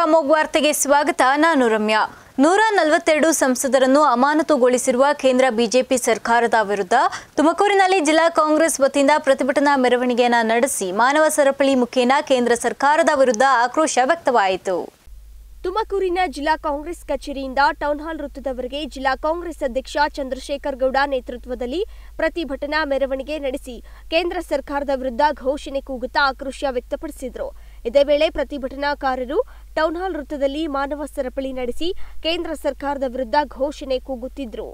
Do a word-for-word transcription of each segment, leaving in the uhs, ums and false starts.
ಅಮೋಘ್ ವಾರ್ತೆಗೆ ಸ್ವಾಗತ. ನಾನು ರಮ್ಯಾ. ನೂರ ನಲವತ್ತೆರಡು ಸಂಸದರನ್ನು ಅಮಾನತುಗೊಳಿಸಿರುವ ಕೇಂದ್ರ ಬಿಜೆಪಿ ಸರ್ಕಾರದ ವಿರುದ್ಧ ತುಮಕೂರಿನಲ್ಲಿ ಜಿಲ್ಲಾ ಕಾಂಗ್ರೆಸ್ ವತಿಯಿಂದ ಪ್ರತಿಭಟನಾ ಮೆರವಣಿಗೆಯನ್ನು ನಡೆಸಿ ಮಾನವ ಸರಪಳಿ ಮುಖೇನ ಕೇಂದ್ರ ಸರ್ಕಾರದ ವಿರುದ್ಧ ಆಕ್ರೋಶ ವ್ಯಕ್ತವಾಯಿತು. ತುಮಕೂರಿನ ಜಿಲ್ಲಾ ಕಾಂಗ್ರೆಸ್ ಕಚೇರಿಯಿಂದ ಟೌನ್ ಹಾಲ್ ವೃತ್ತದವರೆಗೆ ಜಿಲ್ಲಾ ಕಾಂಗ್ರೆಸ್ ಅಧ್ಯಕ್ಷ ಚಂದ್ರಶೇಖರ್ ಗೌಡ ನೇತೃತ್ವದಲ್ಲಿ ಪ್ರತಿಭಟನಾ ಮೆರವಣಿಗೆ ನಡೆಸಿ ಕೇಂದ್ರ ಸರ್ಕಾರದ ವಿರುದ್ಧ ಘೋಷಣೆ ಕೂಗುತ್ತಾ ಆಕ್ರೋಶ ವ್ಯಕ್ತಪಡಿಸಿದರು. ಇದೇ ವೇಳೆ ಪ್ರತಿಭಟನಾಕಾರರು ಟೌನ್ ಹಾಲ್ ವೃತ್ತದಲ್ಲಿ ಮಾನವ ಸರಪಳಿ ನಡೆಸಿ ಕೇಂದ್ರ ಸರ್ಕಾರದ ವಿರುದ್ಧ ಘೋಷಣೆ ಕೂಗುತ್ತಿದ್ದರು.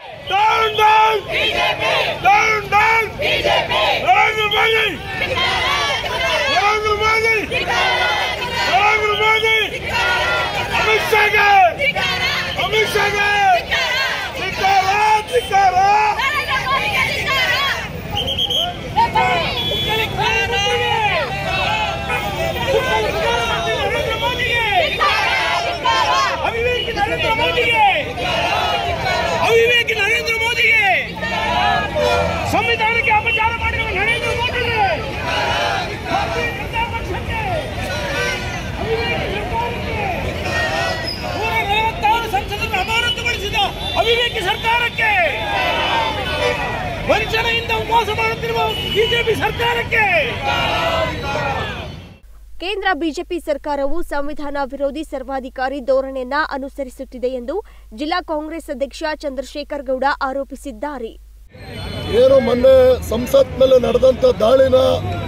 संविधान के अपचार नरेंद्र मोदी ಸಂಸದರನ್ನು ಅಮಾನತುಗೊಳಿಸಿದ ಅವಿವೇಕಿ ಸರ್ಕಾರಕ್ಕೆ, ವಂಚನೆಯಿಂದ ಮೋಸ ಮಾಡುತ್ತಿರುವ ಬಿಜೆಪಿ ಸರ್ಕಾರಕ್ಕೆ. ಕೇಂದ್ರ ಬಿಜೆಪಿ ಸರ್ಕಾರವು ಸಂವಿಧಾನ ವಿರೋಧಿ ಸರ್ವಾಧಿಕಾರಿ ಧೋರಣೆಯನ್ನ ಅನುಸರಿಸುತ್ತಿದೆ ಎಂದು ಜಿಲ್ಲಾ ಕಾಂಗ್ರೆಸ್ ಅಧ್ಯಕ್ಷ ಚಂದ್ರಶೇಖರ್ ಗೌಡ ಆರೋಪಿಸಿದ್ದಾರೆ. ಏನು ಮೊನ್ನೆ ಸಂಸತ್ ಮೇಲೆ ನಡೆದಂತ ದಾಳಿನ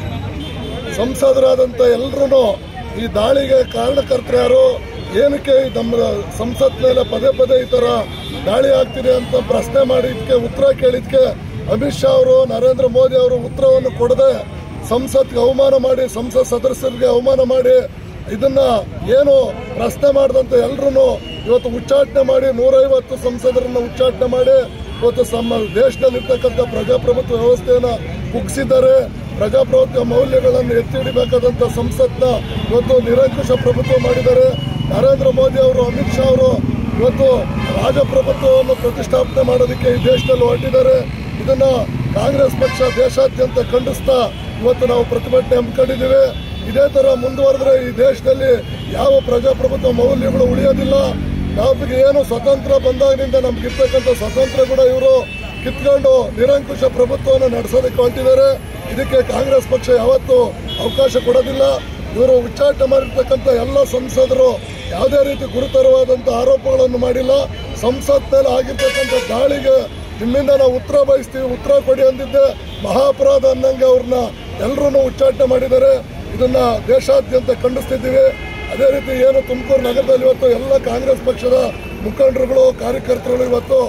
ಸಂಸದರಾದಂತ ಎಲ್ಲರೂ ಈ ದಾಳಿಗೆ ಕಾರಣಕರ್ತರು ಯಾರು, ಏನಕ್ಕೆ ನಮ್ಮ ಸಂಸತ್ ಮೇಲೆ ಪದೇ ಪದೇ ಈ ತರ ದಾಳಿ ಆಗ್ತಿದೆ ಅಂತ ಪ್ರಶ್ನೆ ಮಾಡಿದ್ಕೆ ಉತ್ತರ ಕೇಳಿದ್ಕೆ ಅಮಿತ್ ಶಾ ಅವರು ನರೇಂದ್ರ ಮೋದಿ ಅವರು ಉತ್ತರವನ್ನು ಕೊಡದೆ ಸಂಸತ್ಗೆ ಅವಮಾನ ಮಾಡಿ, ಸಂಸತ್ ಸದಸ್ಯರಿಗೆ ಅವಮಾನ ಮಾಡಿ, ಇದನ್ನ ಏನು ಪ್ರಶ್ನೆ ಮಾಡಿದಂತ ಎಲ್ಲರೂ ಇವತ್ತು ಉಚ್ಚಾಟನೆ ಮಾಡಿ ನೂರೈವತ್ತು ಸಂಸದರನ್ನ ಉಚ್ಚಾಟನೆ ಮಾಡಿ ಇವತ್ತು ನಮ್ಮ ದೇಶದಲ್ಲಿರ್ತಕ್ಕಂಥ ಪ್ರಜಾಪ್ರಭುತ್ವ ವ್ಯವಸ್ಥೆಯನ್ನ ಕುಗ್ಗಿಸಿದ್ದಾರೆ. ಪ್ರಜಾಪ್ರಭುತ್ವ ಮೌಲ್ಯಗಳನ್ನು ಎತ್ತಿ ಹಿಡಿಬೇಕಾದಂಥ ಸಂಸತ್ನ ಇವತ್ತು ನಿರಂಕುಶ ಪ್ರಭುತ್ವ ಮಾಡಿದ್ದಾರೆ. ನರೇಂದ್ರ ಮೋದಿ ಅವರು, ಅಮಿತ್ ಶಾ ಅವರು ಇವತ್ತು ರಾಜಪ್ರಭುತ್ವವನ್ನು ಪ್ರತಿಷ್ಠಾಪನೆ ಮಾಡೋದಕ್ಕೆ ಈ ದೇಶದಲ್ಲಿ ಹೊರಟಿದ್ದಾರೆ. ಇದನ್ನ ಕಾಂಗ್ರೆಸ್ ಪಕ್ಷ ದೇಶಾದ್ಯಂತ ಖಂಡಿಸ್ತಾ ಇವತ್ತು ನಾವು ಪ್ರತಿಭಟನೆ ಹಮ್ಮಿಕೊಂಡಿದ್ದೀವಿ. ಇದೇ ತರ ಮುಂದುವರೆದ್ರೆ ಈ ದೇಶದಲ್ಲಿ ಯಾವ ಪ್ರಜಾಪ್ರಭುತ್ವ ಮೌಲ್ಯಗಳು ಉಳಿಯೋದಿಲ್ಲ. ನಮಗೆ ಏನು ಸ್ವತಂತ್ರ ಬಂದಾಗಿನಿಂದ ನಮ್ಗಿರ್ತಕ್ಕಂಥ ಸ್ವತಂತ್ರ ಕೂಡ ಇವರು ಕಿತ್ಕೊಂಡು ನಿರಂಕುಶ ಪ್ರಭುತ್ವವನ್ನು ನಡೆಸೋದಕ್ಕೆ ಹೊರಟಿದ್ದಾರೆ. ಇದಕ್ಕೆ ಕಾಂಗ್ರೆಸ್ ಪಕ್ಷ ಯಾವತ್ತೂ ಅವಕಾಶ ಕೊಡೋದಿಲ್ಲ. ಇವರು ಉಚ್ಚಾಟನೆ ಮಾಡಿರ್ತಕ್ಕಂಥ ಎಲ್ಲ ಸಂಸದರು ಯಾವುದೇ ರೀತಿ ಗುರುತರವಾದಂಥ ಆರೋಪಗಳನ್ನು ಮಾಡಿಲ್ಲ. ಸಂಸತ್ ಮೇಲೆ ಆಗಿರ್ತಕ್ಕಂಥ ದಾಳಿಗೆ ನಿಮ್ಮಿಂದ ನಾವು ಉತ್ತರ ಬಯಸ್ತೀವಿ, ಉತ್ತರ ಕೊಡಿ ಅಂದಿದ್ದೆ ಮಹಾಪರಾಧ ಅನ್ನಂಗೆ ಅವ್ರನ್ನ ಎಲ್ಲರೂ ಉಚ್ಚಾಟನೆ ಮಾಡಿದ್ದಾರೆ. ಇದನ್ನ ದೇಶಾದ್ಯಂತ ಖಂಡಿಸ್ತಿದ್ದೀವಿ. ಅದೇ ರೀತಿ ಏನು ತುಮಕೂರು ನಗರದಲ್ಲಿ ಇವತ್ತು ಎಲ್ಲ ಕಾಂಗ್ರೆಸ್ ಪಕ್ಷದ ಮುಖಂಡರುಗಳು, ಕಾರ್ಯಕರ್ತರು ಇವತ್ತು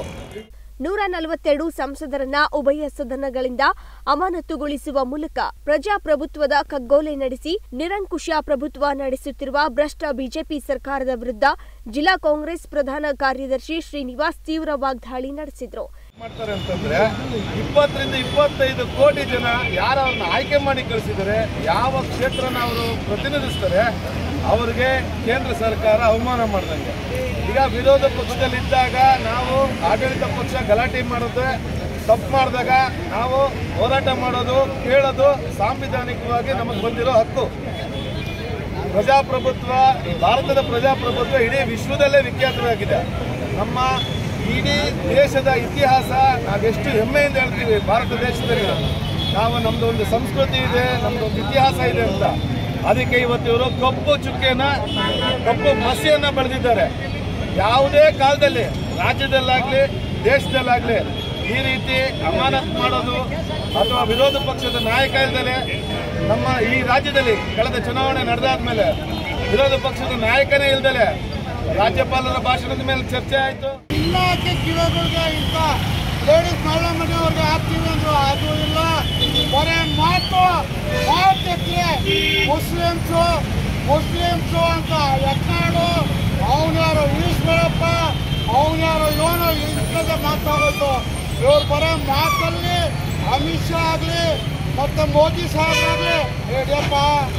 ನೂರ ನಲವತ್ತೆರಡು ಸಂಸದರನ್ನ ಉಭಯ ಸದನಗಳಿಂದ ಅಮಾನತುಗೊಳಿಸುವ ಮೂಲಕ ಪ್ರಜಾಪ್ರಭುತ್ವದ ಕಗ್ಗೊಲೆ ನಡೆಸಿ ನಿರಂಕುಶ ಪ್ರಭುತ್ವ ನಡೆಸುತ್ತಿರುವ ಭ್ರಷ್ಟ ಬಿಜೆಪಿ ಸರ್ಕಾರದ ವಿರುದ್ಧ ಜಿಲ್ಲಾ ಕಾಂಗ್ರೆಸ್ ಪ್ರಧಾನ ಕಾರ್ಯದರ್ಶಿ ಶ್ರೀನಿವಾಸ್ ತೀವ್ರ ವಾಗ್ದಾಳಿ ನಡೆಸಿದರು. ಮಾಡ್ತಾರೆ ಅಂತಂದ್ರೆ ಇಪ್ಪತ್ತರಿಂದ ಇಪ್ಪತ್ತೈದು ಕೋಟಿ ಜನ ಯಾರವ್ರನ್ನ ಆಯ್ಕೆ ಮಾಡಿ ಕಳಿಸಿದರೆ, ಯಾವ ಕ್ಷೇತ್ರನ ಅವರು ಪ್ರತಿನಿಧಿಸ್ತಾರೆ ಅವರಿಗೆ ಕೇಂದ್ರ ಸರ್ಕಾರ ಅವಮಾನ ಮಾಡ್ದಂಗೆ. ಈಗ ವಿರೋಧ ಪಕ್ಷದಲ್ಲಿದ್ದಾಗ ನಾವು ಆಡಳಿತ ಪಕ್ಷ ಗಲಾಟೆ ಮಾಡೋದು, ತಪ್ಪು ಮಾಡಿದಾಗ ನಾವು ಹೋರಾಟ ಮಾಡೋದು, ಕೇಳೋದು ಸಾಂವಿಧಾನಿಕವಾಗಿ ನಮಗೆ ಬಂದಿರೋ ಹಕ್ಕು. ಪ್ರಜಾಪ್ರಭುತ್ವ, ಭಾರತದ ಪ್ರಜಾಪ್ರಭುತ್ವ ಇಡೀ ವಿಶ್ವದಲ್ಲೇ ವಿಖ್ಯಾತವಾಗಿದೆ. ನಮ್ಮ ಇಡೀ ದೇಶದ ಇತಿಹಾಸ ನಾವೆಷ್ಟು ಹೆಮ್ಮೆಯಿಂದ ಹೇಳ್ತೀವಿ, ಭಾರತ ದೇಶದಲ್ಲಿ ನಾವು ನಮ್ದು ಒಂದು ಸಂಸ್ಕೃತಿ ಇದೆ, ನಮ್ದು ಒಂದು ಇತಿಹಾಸ ಇದೆ ಅಂತ. ಅದಕ್ಕೆ ಇವತ್ತು ಇವರು ಕಪ್ಪು ಚುಕ್ಕೆನ, ಕಪ್ಪು ಮಸಿಯನ್ನ ಬೆಳೆದಿದ್ದಾರೆ. ಯಾವುದೇ ಕಾಲದಲ್ಲಿ ರಾಜ್ಯದಲ್ಲಾಗ್ಲಿ ದೇಶದಲ್ಲಾಗ್ಲಿ ಈ ರೀತಿ ಅಮಾನತ್ ಮಾಡೋದು ಅಥವಾ ವಿರೋಧ ಪಕ್ಷದ ನಾಯಕ ಇಲ್ದಲೆ, ನಮ್ಮ ಈ ರಾಜ್ಯದಲ್ಲಿ ಕಳೆದ ಚುನಾವಣೆ ನಡೆದಾದ್ಮೇಲೆ ವಿರೋಧ ಪಕ್ಷದ ನಾಯಕನೇ ಇಲ್ದಲೆ ರಾಜ್ಯಪಾಲರ ಭಾಷಣದ ಮೇಲೆ ಚರ್ಚೆ ಆಯಿತು. ಇಲಾಖೆ ಕಿಲೋಗಳಿಗೆ ಇಂಥ ಲೇಡೀಸ್ ಮಹಿಳಾ ಮನೆಯವ್ರಿಗೆ ಹಾಕ್ತೀವಿ ಅಂದ್ರು ಅದು ಇಲ್ಲ. ಬರೇ ಮಾತು ಮಾತೆತ್ತರೆ ಮುಸ್ಲಿಮ್ಸು ಮುಸ್ಲಿಮ್ಸು ಅಂತ ಯತ್ನಾಡು, ಅವನ್ಯಾರು ಈಶ್ವರಪ್ಪ, ಅವನ್ಯಾರು ಇವನು ಇಂಥದ್ದೇ ಮಾತಾಡೋದು. ಇವ್ರು ಬರೋ ಮಾತಲ್ಲಿ ಅಮಿತ್ ಶಾ ಆಗಲಿ ಮತ್ತು ಮೋದಿ ಸಾಹೇಬ್ರಾಗಲಿ ಯಡಿಯಪ್ಪ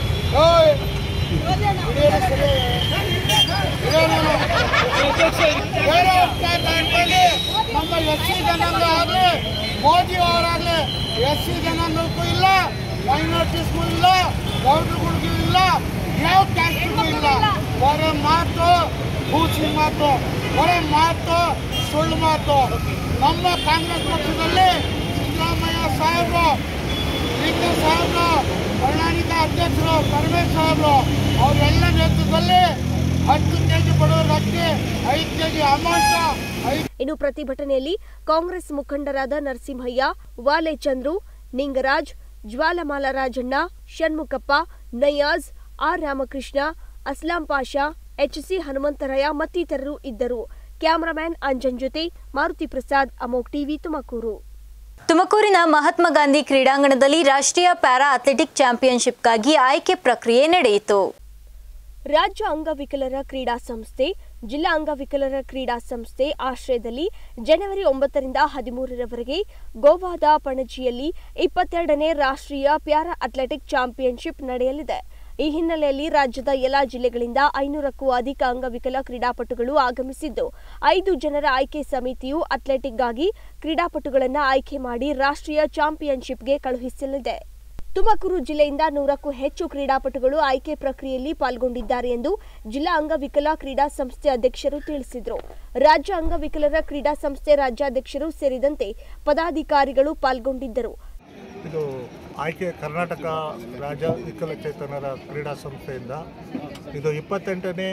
ನಮ್ಮ ಎಸ್ ಸಿ ಜನಾಂಗ ಆಗಲಿ ಮೋದಿ ಅವರಾಗಲಿ ಎಸ್ ಸಿ ಜನಾಂಗಕ್ಕೂ ಇಲ್ಲ, ಮೈನಾರಿಟೀಸ್ಗೂ ಇಲ್ಲ, ಗೌಡ್ರಿಗೂ ಇಲ್ಲ, ಯಾವ ಕ್ಯಾಸ್ಟ್ಗೂ ಇಲ್ಲ. ಬರೀ ಮಾತು ಕೂಸಿ ಮಾತು, ಬರೀ ಮಾತು ಸುಳ್ಳು ಮಾತು. ನಮ್ಮ ಕಾಂಗ್ರೆಸ್ ಪಕ್ಷದಲ್ಲಿ ಸಿದ್ದರಾಮಯ್ಯ ಸಾಹೇಬರು, ಲಿಂಗ ಸಾಹೇಬರು, ಪ್ರಣಾಳಿಕ ಅಧ್ಯಕ್ಷರು ಪರಮೇಶ್ ಸಾಹೇಬರು ಅವರೆಲ್ಲ ನೇತೃತ್ವದಲ್ಲಿ ಹತ್ತು ಕೆಜಿ ಬಡವರ ಅಕ್ಕಿ, ಐದು ಕೆಜಿ ಅಮೌಂಟ್. ಇನ್ನು ಪ್ರತಿಭಟನೆಯಲ್ಲಿ ಕಾಂಗ್ರೆಸ್ ಮುಖಂಡರಾದ ನರಸಿಂಹಯ್ಯ, ವಾಲೆ ಚಂದ್ರು, ನಿಂಗರಾಜ್, ಜ್ವಾಲಮಾಲ ರಾಜಣ್ಣ, ಷಣ್ಮುಖಪ್ಪ, ನಯಾಜ್, ಆರ್ ರಾಮಕೃಷ್ಣ, ಅಸ್ಲಾಂ ಪಾಷಾ, ಎಚ್ಸಿ ಹನುಮಂತರಾಯ ಮತ್ತಿತರರು ಇದ್ದರು. ಕ್ಯಾಮರಾಮ್ಯಾನ್ ಅಂಜನ್ ಜೊತೆ ಮಾರುತಿ ಪ್ರಸಾದ್, ಅಮೋಕ್ ಟಿವಿ, ತುಮಕೂರು. ತುಮಕೂರಿನ ಮಹಾತ್ಮ ಗಾಂಧಿ ಕ್ರೀಡಾಂಗಣದಲ್ಲಿ ರಾಷ್ಟ್ರೀಯ ಪ್ಯಾರಾ ಅಥ್ಲೆಟಿಕ್ ಚಾಂಪಿಯನ್ಶಿಪ್ಗಾಗಿ ಆಯ್ಕೆ ಪ್ರಕ್ರಿಯೆ ನಡೆಯಿತು. ರಾಜ್ಯ ಅಂಗವಿಕಲರ ಕ್ರೀಡಾ ಸಂಸ್ಥೆ, ಜಿಲ್ಲಾ ಅಂಗವಿಕಲರ ಕ್ರೀಡಾ ಸಂಸ್ಥೆ ಆಶ್ರಯದಲ್ಲಿ ಜನವರಿ ಒಂಬತ್ತರಿಂದ ಹದಿಮೂರರವರೆಗೆ ಗೋವಾದ ಪಣಜಿಯಲ್ಲಿ ಇಪ್ಪತ್ತೆರಡನೇ ರಾಷ್ಟ್ರೀಯ ಪ್ಯಾರಾ ಅಥ್ಲೆಟಿಕ್ ಚಾಂಪಿಯನ್ಶಿಪ್ ನಡೆಯಲಿದೆ. ಈ ಹಿನ್ನೆಲೆಯಲ್ಲಿ ರಾಜ್ಯದ ಎಲ್ಲಾ ಜಿಲ್ಲೆಗಳಿಂದ ಐನೂರಕ್ಕೂ ಅಧಿಕ ಅಂಗವಿಕಲ ಕ್ರೀಡಾಪಟುಗಳು ಆಗಮಿಸಿದ್ದು, ಐದು ಜನರ ಆಯ್ಕೆ ಸಮಿತಿಯು ಅಥ್ಲೆಟಿಕ್ಗಾಗಿ ಕ್ರೀಡಾಪಟುಗಳನ್ನು ಆಯ್ಕೆ ಮಾಡಿ ರಾಷ್ಟ್ರೀಯ ಚಾಂಪಿಯನ್ಶಿಪ್ಗೆ ಕಳುಹಿಸಲಿದೆ. ತುಮಕೂರು ಜಿಲ್ಲೆಯಿಂದ ನೂರಕ್ಕೂ ಹೆಚ್ಚು ಕ್ರೀಡಾಪಟುಗಳು ಆಯ್ಕೆ ಪ್ರಕ್ರಿಯೆಯಲ್ಲಿ ಪಾಲ್ಗೊಂಡಿದ್ದಾರೆ ಎಂದು ಜಿಲ್ಲಾ ಅಂಗವಿಕಲ ಕ್ರೀಡಾ ಸಂಸ್ಥೆ ಅಧ್ಯಕ್ಷರು ತಿಳಿಸಿದರು. ರಾಜ್ಯ ಅಂಗವಿಕಲರ ಕ್ರೀಡಾ ಸಂಸ್ಥೆ ರಾಜ್ಯಾಧ್ಯಕ್ಷರು ಸೇರಿದಂತೆ ಪದಾಧಿಕಾರಿಗಳು ಪಾಲ್ಗೊಂಡಿದ್ದರು. ಇದು ಆಯ್ಕೆ ಕರ್ನಾಟಕ ರಾಜ್ಯ ವಿಕಲಚೇತನರ ಕ್ರೀಡಾ ಸಂಸ್ಥೆಯಿಂದ ಇದು ಇಪ್ಪತ್ತೆಂಟನೇ